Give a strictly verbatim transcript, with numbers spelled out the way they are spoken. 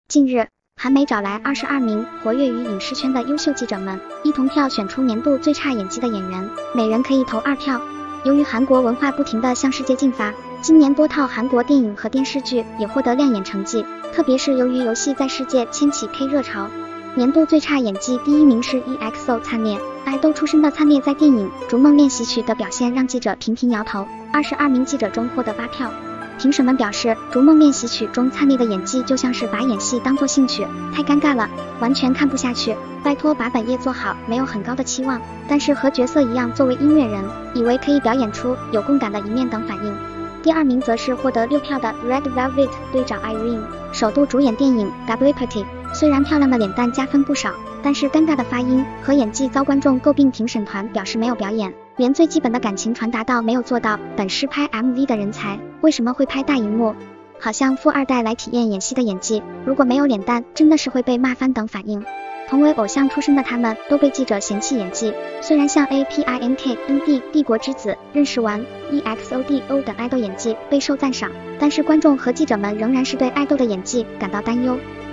近日，韩媒找来二十二名活跃于影视圈的优秀记者们，一同票选出年度最差演技的演员，每人可以投二票。由于韩国文化不停地向世界进发，今年多套韩国电影和电视剧也获得亮眼成绩，特别是由于游戏在世界掀起 K 热潮。年度最差演技第一名是 E X O 灿烈，爱豆出身的灿烈在电影《逐梦练习曲》的表现让记者频频摇头，二十二名记者中获得八票。评审们表示，《逐梦练习曲》中灿烈的演技就像是把演戏当作兴趣，太尴尬了，完全看不下去，拜托把本业做好，没有很高的期望，但是和角色一样作为音乐人，以为可以表演出有共感的一面等反应。第二名则是获得六票的 Red Velvet 队长 Irene， 首度主演电影 Duplicity， 虽然漂亮的脸蛋加分不少，但是尴尬的发音和演技遭观众诟病，评审团表示没有表演，连最基本的感情传达到没有做到，本是拍 M V 的人才，为什么会拍大荧幕？好像富二代来体验演戏的演技，如果没有脸蛋，真的是会被骂翻等反应。同为偶像出身的他们都被记者嫌弃演技，虽然像 A P I N K N D 帝国之子、认识完 E X O D O 等爱豆演技备受赞赏，但是观众和记者们仍然是对爱豆的演技感到担忧。